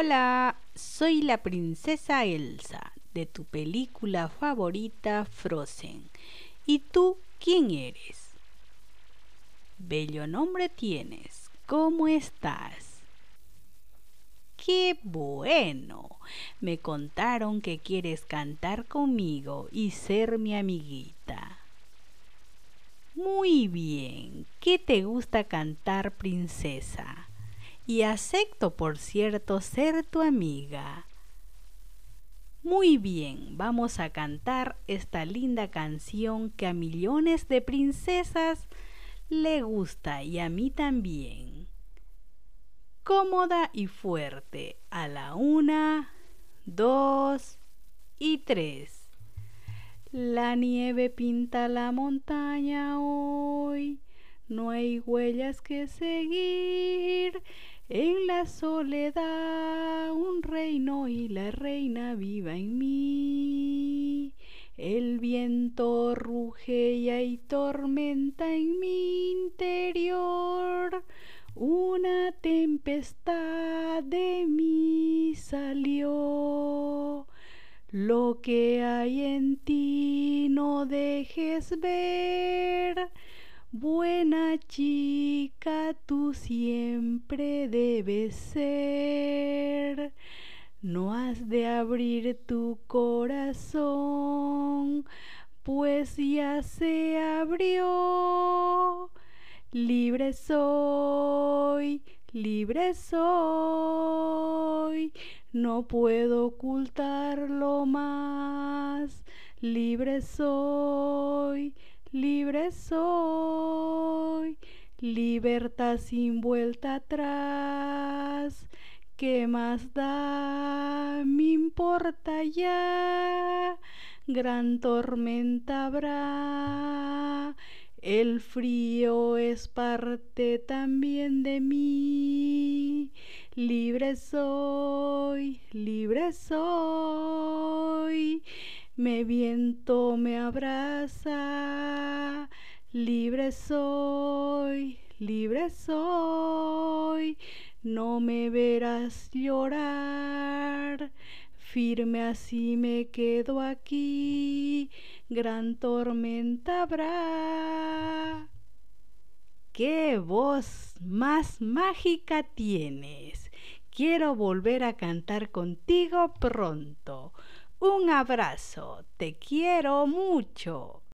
Hola, soy la princesa Elsa de tu película favorita Frozen. ¿Y tú quién eres? Bello nombre tienes. ¿Cómo estás? ¡Qué bueno! Me contaron que quieres cantar conmigo y ser mi amiguita. Muy bien. ¿Qué te gusta cantar, princesa? Y acepto, por cierto, ser tu amiga. Muy bien, vamos a cantar esta linda canción que a millones de princesas le gusta y a mí también. Cómoda y fuerte, a la 1, 2 y 3. La nieve pinta la montaña hoy, no hay huellas que seguir. En la soledad un reino y la reina viva en mí. El viento ruge y hay tormenta en mi interior. Una tempestad de mí salió. Lo que hay en ti no dejes ver. Buena chica, tú siempre debes ser. No has de abrir tu corazón, pues ya se abrió. Libre soy, libre soy, no puedo ocultarlo más. Libre soy, libre soy, libertad sin vuelta atrás. ¿Qué más da? Me importa ya. Gran tormenta habrá. El frío es parte también de mí. Libre soy, libre soy. Me viento me abraza. Libre soy, libre soy. No me verás llorar. Firme así me quedo aquí. Gran tormenta habrá. ¡Qué voz más mágica tienes! Quiero volver a cantar contigo pronto. Un abrazo. Te quiero mucho.